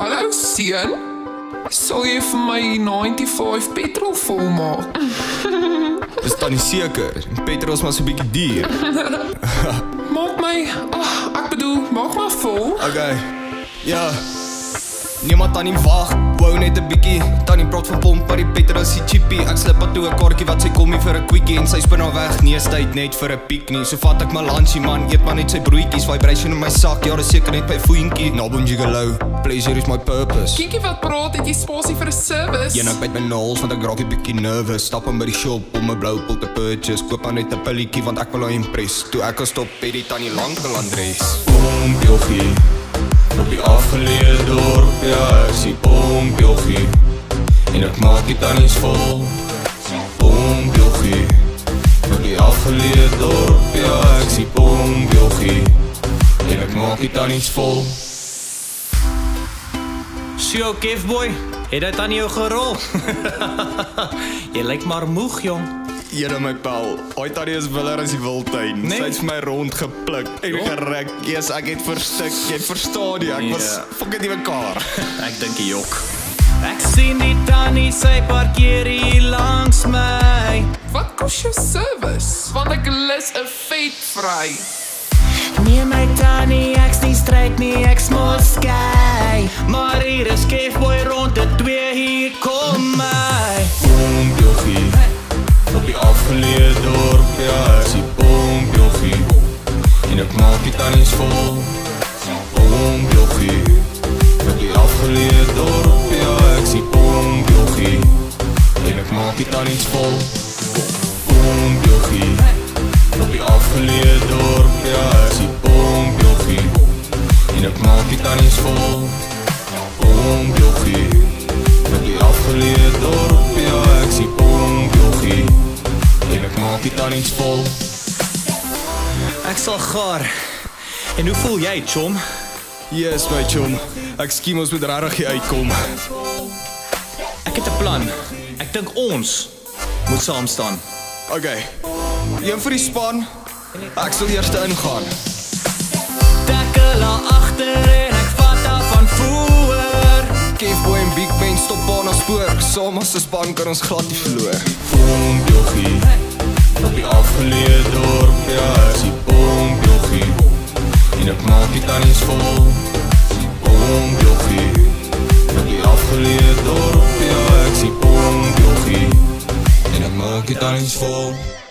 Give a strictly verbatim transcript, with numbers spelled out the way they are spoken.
Hallo seun, sal jy vir my vyfennegentig petrol volmaak? Is dan nie seker, petrol is maar so 'n bietjie duur. Maak my, oh, ek bedoel, maak maar vol. Okay, ja. Niemand Tannie wag, wou net 'n bietjie. Tannie praat van pomp, maar die petrol is die cheapie. Ek slip haar toe 'n kaartjie wat sy kom hier vir 'n quickie en sy spin haar weg. Nee, is tyd net vir 'n piknie. So vat ek my lunchie man, eet maar net sy broodjies. Vibration in my sak, ja, dis seker net by voentjie. Na Pompjoggie, pleasure is my purpose. Kinkie wat praat, het jy spasie vir 'n service? Ja, ek byt my naels want ek raak 'n bietjie nervous. Stap aan by die shop om 'n blou pil te purchase. Koop maar net 'n pilletjie want ek wil haar impress. Toe ek al stop, het die tannie lank al adres. Pompjoggie. Op die afgeleë dorp, ja, is die Pompjoggie. En ek maak die tannies vol. Pompjoggie. Op die afgeleë dorp, ja, is die Pompjoggie. En ek maak die tannies vol. So, Kevboii, het hy tannie jou gerol? Jy lyk maar moeg, jong. Jere my pel, ooit tannie is willer as die wildtuin. Nee. Sy het vir my rond gepluk en Jo. geruk. Yes, ek het verstik, jy verstaan nie, ek Ja. was fucking die mekaar. Ek dink die jok. Ek sien die tannie, sy parkeer hier langs my. Wat kos jou service? Want ek lus 'n vet vry. Nee my tannie, ek's nie stryd nie, ek's mos skei. Maar hier is Kevboii rond de twee, hier kom my. Pompjoggie. Op die afgeleë dorp, ja, is die Pompjoggie. En ek maak die tannies vol. Pompjoggie. Op die afgeleë dorp, ja, is die Pompjoggie. En ek maak die tannies vol. Pompjoggie. Op die afgeleë dorp, ja, is die Pompjoggie. En ek maak die tannies vol. Pompjoggie. Op die afgeleë dorp, ja, ek sien Pompjoggie. En ek maak die tannies vol. Ek sal gaar. En hoe voel jy, chom? Yes, my chom. Ek skiem ons moet regtig hier uitkom. Ek het 'n plan. Ek dink ons moet saam staan. Okay. Een vir die span. Ek sal eers ingaan. Tackle haar agter en ek vat haar van voor. Kevboii en Big Ben stop aan ons spoor. Saam as 'n span kan ons glad nie verloor. Pompjoggie. Op die afgeleë dorp, ja, is die Pompjoggie. En ek maak die tannies vol. Pompjoggie. Op die afgeleë dorp, ja, ek sien Pompjoggie. En ek maak die tannies vol.